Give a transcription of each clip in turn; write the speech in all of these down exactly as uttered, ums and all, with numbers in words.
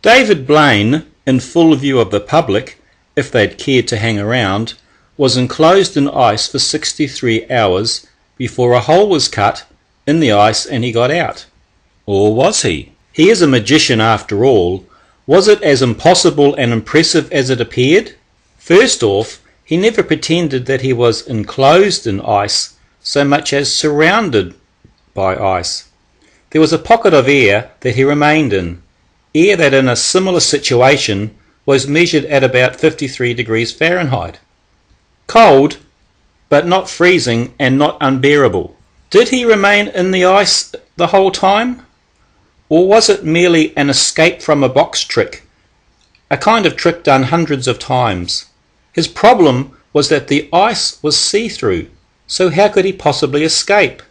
David Blaine, in full view of the public, if they'd cared to hang around, was enclosed in ice for sixty-three hours before a hole was cut in the ice and he got out. Or was he? He is a magician after all. Was it as impossible and impressive as it appeared? First off, he never pretended that he was enclosed in ice so much as surrounded by ice. There was a pocket of air that he remained in, air that in a similar situation was measured at about fifty-three degrees Fahrenheit. Cold, but not freezing and not unbearable. Did he remain in the ice the whole time? Or was it merely an escape from a box trick, a kind of trick done hundreds of times? His problem was that the ice was see-through, so how could he possibly escape?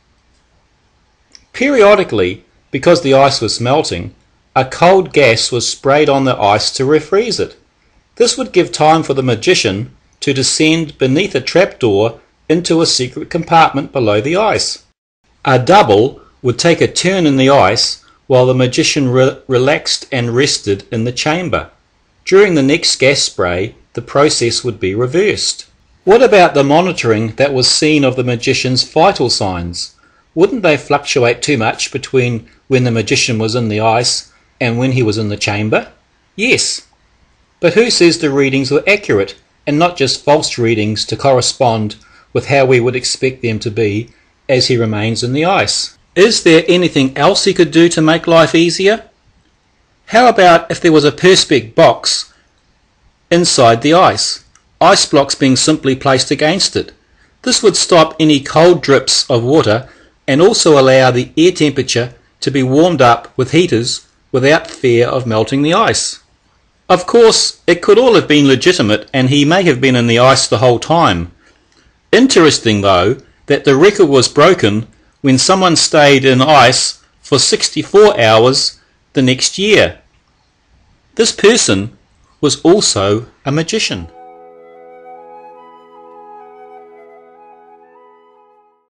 Periodically, because the ice was melting, a cold gas was sprayed on the ice to refreeze it. This would give time for the magician to descend beneath a trapdoor into a secret compartment below the ice. A double would take a turn in the ice while the magician re relaxed and rested in the chamber. During the next gas spray, the process would be reversed. What about the monitoring that was seen of the magician's vital signs? Wouldn't they fluctuate too much between when the magician was in the ice and when he was in the chamber? Yes. But who says the readings were accurate and not just false readings to correspond with how we would expect them to be as he remains in the ice? Is there anything else he could do to make life easier? How about if there was a perspex box inside the ice, ice blocks being simply placed against it? This would stop any cold drips of water and also allow the air temperature to be warmed up with heaters without fear of melting the ice. Of course, it could all have been legitimate and he may have been in the ice the whole time. Interesting though that the record was broken when someone stayed in ice for sixty-four hours the next year. This person was also a magician.